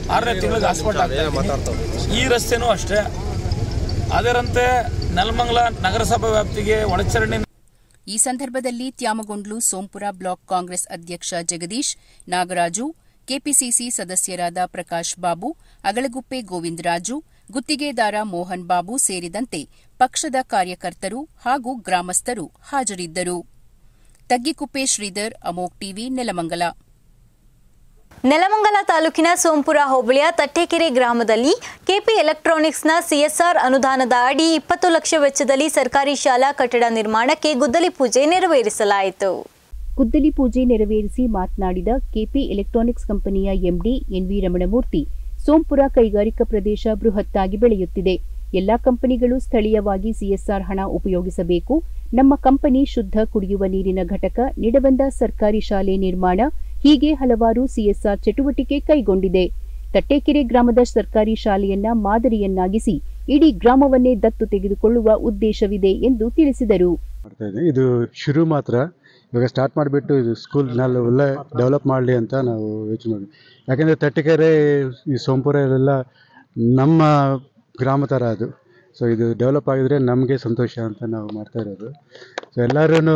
ಆರನೇ ತಿಂಗಳಿಗೆ ಹಾಸ್ಪಿಟಲ್ ಆಗ್ತದೆ. ಈ ರಸ್ತೆನೂ ಅಷ್ಟೇ. ಅದರಂತೆ ನೆಲಮಂಗಲ ನಗರಸಭಾ ವ್ಯಾಪ್ತಿಗೆ ಒಳಚರಂಡಿ. ಈ ಸಂದರ್ಭದಲ್ಲಿ ತ್ಯಾಮಗೊಂಡ್ಲು ಸೋಂಪುರ ಬ್ಲಾಕ್ ಕಾಂಗ್ರೆಸ್ ಅಧ್ಯಕ್ಷ ಜಗದೀಶ್, ನಾಗರಾಜು, ಕೆಪಿಸಿಸಿ ಸದಸ್ಯರಾದ ಪ್ರಕಾಶ್ ಬಾಬು, ಅಗಳಗುಪ್ಪೆ ಗೋವಿಂದರಾಜು, ಗುತ್ತಿಗೆದಾರ ಮೋಹನ್ ಬಾಬು ಸೇರಿದಂತೆ ಪಕ್ಷದ ಕಾರ್ಯಕರ್ತರು ಹಾಗೂ ಗ್ರಾಮಸ್ಥರು ಹಾಜರಿದ್ದರು. ತಗ್ಗಿಕುಪ್ಪೆ ಶ್ರೀಧರ್, ಅಮೋಕ್ ಟಿವಿ, ನೆಲಮಂಗಲ. ನೆಲಮಂಗಲ ತಾಲೂಕಿನ ಸೋಂಪುರ ಹೋಬಳಿಯ ತಟ್ಟೆಕೆರೆ ಗ್ರಾಮದಲ್ಲಿ ಕೆಪಿ ಎಲೆಕ್ಟ್ರಾನಿಕ್ಸ್ನ ಸಿಎಸ್ಆರ್ ಅನುದಾನದ ಅಡಿ ಇಪ್ಪತ್ತು ಲಕ್ಷ ವೆಚ್ಚದಲ್ಲಿ ಸರ್ಕಾರಿ ಶಾಲಾ ಕಟ್ಟಡ ನಿರ್ಮಾಣಕ್ಕೆ ಗುದ್ದಲಿ ಪೂಜೆ ನೆರವೇರಿಸಲಾಯಿತು. ಗುದ್ದಲಿ ಪೂಜೆ ನೆರವೇರಿಸಿ ಮಾತನಾಡಿದ ಕೆಪಿ ಎಲೆಕ್ಟ್ರಾನಿಕ್ಸ್ ಕಂಪನಿಯ ಎಂಡಿ ಎನ್ವಿ ರಮಣಮೂರ್ತಿ, ಸೋಂಪುರ ಕೈಗಾರಿಕಾ ಪ್ರದೇಶ ಬೃಹತ್ತಾಗಿ ಬೆಳೆಯುತ್ತಿದೆ. ಎಲ್ಲಾ ಕಂಪನಿಗಳು ಸ್ಥಳೀಯವಾಗಿ ಸಿಎಸ್ಆರ್ ಹಣ ಉಪಯೋಗಿಸಬೇಕು. ನಮ್ಮ ಕಂಪನಿ ಶುದ್ಧ ಕುಡಿಯುವ ನೀರಿನ ಘಟಕ, ನಿಡಬಂದ ಸರ್ಕಾರಿ ಶಾಲೆ ನಿರ್ಮಾಣ, ಹೀಗೆ ಹಲವಾರು ಸಿಎಸ್ಆರ್ ಚಟುವಟಿಕೆ ಕೈಗೊಂಡಿದೆ. ತಟ್ಟೆಕೆರೆ ಗ್ರಾಮದ ಸರ್ಕಾರಿ ಶಾಲೆಯನ್ನ ಮಾದರಿಯನ್ನಾಗಿಸಿ ಇಡೀ ಗ್ರಾಮವನ್ನೇ ದತ್ತು ತೆಗೆದುಕೊಳ್ಳುವ ಉದ್ದೇಶವಿದೆ ಎಂದು ತಿಳಿಸಿದರು. ಇದು ಶುರು ಮಾತ್ರ, ಇವಾಗ ಸ್ಟಾರ್ಟ್ ಮಾಡಿಬಿಟ್ಟು ಇದು ಸ್ಕೂಲ್ನಲ್ಲಿ ಒಳ್ಳೆ ಡೆವಲಪ್ ಮಾಡಲಿ ಅಂತ ನಾವು ಯೋಚನೆ ಮಾಡಿದ್ವಿ. ಯಾಕೆಂದರೆ ತಟ್ಟೆಕೆರೆ ಈ ಸೋಂಪುರ ಎಲ್ಲ ನಮ್ಮ ಗ್ರಾಮ ಥರ ಅದು. ಸೊ ಇದು ಡೆವಲಪ್ ಆಗಿದ್ರೆ ನಮಗೆ ಸಂತೋಷ ಅಂತ ನಾವು ಮಾಡ್ತಾ ಇರೋದು. ಸೊ ಎಲ್ಲರೂ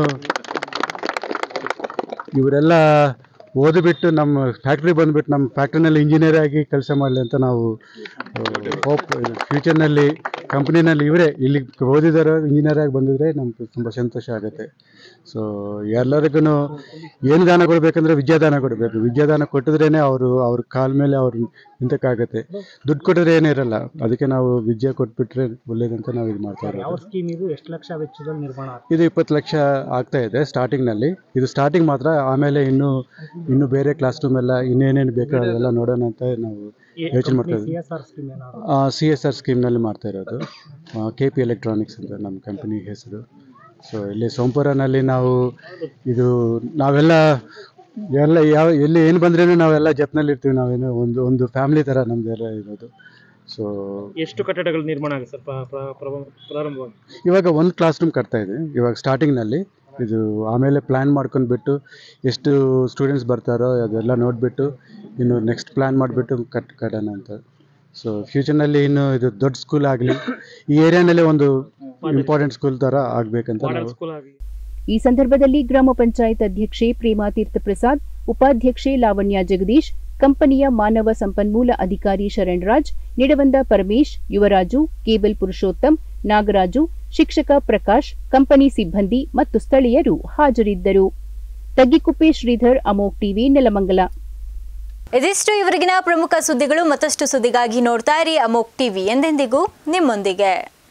ಇವರೆಲ್ಲ ಓದಿಬಿಟ್ಟು ನಮ್ಮ ಫ್ಯಾಕ್ಟ್ರಿ ಬಂದುಬಿಟ್ಟು ನಮ್ಮ ಫ್ಯಾಕ್ಟ್ರಿನಲ್ಲಿ ಇಂಜಿನಿಯರ್ ಆಗಿ ಕೆಲಸ ಮಾಡಲಿ ಅಂತ ನಾವು ಹೋಪ್ ಫ್ಯೂಚರ್ನಲ್ಲಿ ಕಂಪ್ನಿನಲ್ಲಿ ಇವರೇ ಇಲ್ಲಿ ಓದಿದಾರೋ ಇಂಜಿನಿಯರ್ ಆಗಿ ಬಂದಿದ್ರೆ ನಮ್ಗೆ ತುಂಬ ಸಂತೋಷ ಆಗುತ್ತೆ. ಸೊ ಎಲ್ಲರಿಗೂ ಏನು ದಾನ ಕೊಡಬೇಕಂದ್ರೆ ವಿದ್ಯಾದಾನ ಕೊಡಬೇಕು. ವಿದ್ಯಾದಾನ ಕೊಟ್ಟಿದ್ರೇ ಅವರು ಅವ್ರ ಕಾಲ ಮೇಲೆ ಅವ್ರು ನಿಂತಕ್ಕಾಗತ್ತೆ. ದುಡ್ಡು ಕೊಟ್ಟಿದ್ರೆ ಏನಿರಲ್ಲ. ಅದಕ್ಕೆ ನಾವು ವಿದ್ಯೆ ಕೊಟ್ಬಿಟ್ರೆ ಒಳ್ಳೇದಂತ ನಾವು ಇದು ಮಾಡ್ತಾ ಇರೋದು. ಎಷ್ಟು ಲಕ್ಷ ವೆಚ್ಚದಲ್ಲಿ ನಿರ್ಮಾಣ? ಇದು ಇಪ್ಪತ್ತು ಲಕ್ಷ ಆಗ್ತಾ ಇದೆ ಸ್ಟಾರ್ಟಿಂಗ್ನಲ್ಲಿ. ಇದು ಸ್ಟಾರ್ಟಿಂಗ್ ಮಾತ್ರ. ಆಮೇಲೆ ಇನ್ನೂ ಇನ್ನು ಬೇರೆ ಕ್ಲಾಸ್ ರೂಮ್ ಎಲ್ಲ ಇನ್ನೇನೇನು ಬೇಕು ಅದೆಲ್ಲ ನೋಡೋಣ ಅಂತ ನಾವು ಯೋಚನೆ ಮಾಡ್ತಾ ಇದ್ದೀವಿ. ಸಿ ಎಸ್ ಆರ್ ಸ್ಕೀಮ್ನಲ್ಲಿ ಮಾಡ್ತಾ ಇರೋದು. ಕೆ ಪಿ ಎಲೆಕ್ಟ್ರಾನಿಕ್ಸ್ ಅಂತ ನಮ್ಮ ಕಂಪನಿ ಹೆಸರು. ಸೊ ಇಲ್ಲಿ ಸೋಂಪುರನಲ್ಲಿ ನಾವು ಇದು ನಾವೆಲ್ಲ ಎಲ್ಲ ಯಾವ ಎಲ್ಲಿ ಏನು ಬಂದ್ರೂ ನಾವೆಲ್ಲ ಜಪ್ನಲ್ಲಿ ಇರ್ತೀವಿ. ನಾವೇನು ಒಂದು ಒಂದು ಫ್ಯಾಮಿಲಿ ಥರ ನಮ್ಮದೆಲ್ಲ ಇರೋದು. ಸೊ ಎಷ್ಟು ಕಟ್ಟಡಗಳು ನಿರ್ಮಾಣ ಆಗುತ್ತೆ ಪ್ರಾರಂಭವಾಗಿ? ಇವಾಗ ಒಂದು ಕ್ಲಾಸ್ ರೂಮ್ ಕಟ್ತಾ ಇದೆ ಇವಾಗ ಸ್ಟಾರ್ಟಿಂಗ್ನಲ್ಲಿ. ಇದು ಆಮೇಲೆ ಪ್ಲ್ಯಾನ್ ಮಾಡ್ಕೊಂಡ್ಬಿಟ್ಟು ಎಷ್ಟು ಸ್ಟೂಡೆಂಟ್ಸ್ ಬರ್ತಾರೋ ಅದೆಲ್ಲ ನೋಡಿಬಿಟ್ಟು ಇನ್ನು ನೆಕ್ಸ್ಟ್ ಪ್ಲ್ಯಾನ್ ಮಾಡಿಬಿಟ್ಟು ಕಟ್ ಕಟ್ಟೋಣ ಅಂತ. ಸೊ ಫ್ಯೂಚರ್ನಲ್ಲಿ ಇನ್ನು ಇದು ದೊಡ್ಡ ಸ್ಕೂಲ್ ಆಗಲಿ, ಈ ಏರಿಯಾನಲ್ಲಿ ಒಂದು ಇಂಪಾರ್ಟೆಂಟ್ ಸ್ಕೂಲ್ ಥರ ಆಗಬೇಕಂತ ನಾವು. ಈ ಸಂದರ್ಭದಲ್ಲಿ ಗ್ರಾಮ ಪಂಚಾಯತ್ ಅಧ್ಯಕ್ಷೆ ಪ್ರೇಮಾ ತೀರ್ಥ ಪ್ರಸಾದ್, ಉಪಾಧ್ಯಕ್ಷೆ ಲಾವಣ್ಯ ಜಗದೀಶ್, ಕಂಪನಿಯ ಮಾನವ ಸಂಪನ್ಮೂಲ ಅಧಿಕಾರಿ ಶರಣ್ರಾಜ್, ನಿಡವಂದ ಪರಮೇಶ್, ಯುವರಾಜು, ಕೇಬಲ್ ಪುರುಷೋತ್ತಮ್, ನಾಗರಾಜು, ಶಿಕ್ಷಕ ಪ್ರಕಾಶ್, ಕಂಪನಿ ಸಿಬ್ಬಂದಿ ಮತ್ತು ಸ್ಥಳೀಯರು ಹಾಜರಿದ್ದರು. ತಗ್ಗಿಕುಪ್ಪೆ ಶ್ರೀಧರ್, ಅಮೋಕ್ ಟಿವಿ, ನೆಲಮಂಗಲ. ಇದಿಷ್ಟು ಇವರಿಗಿನ ಪ್ರಮುಖ ಸುದ್ದಿಗಳು. ಮತ್ತಷ್ಟು ಸುದ್ದಿಗಾಗಿ ನೋಡ್ತಾ ಇರಿ ಅಮೋಕ್ ಟಿವಿ, ಎಂದೆಂದಿಗೂ ನಿಮ್ಮೊಂದಿಗೆ.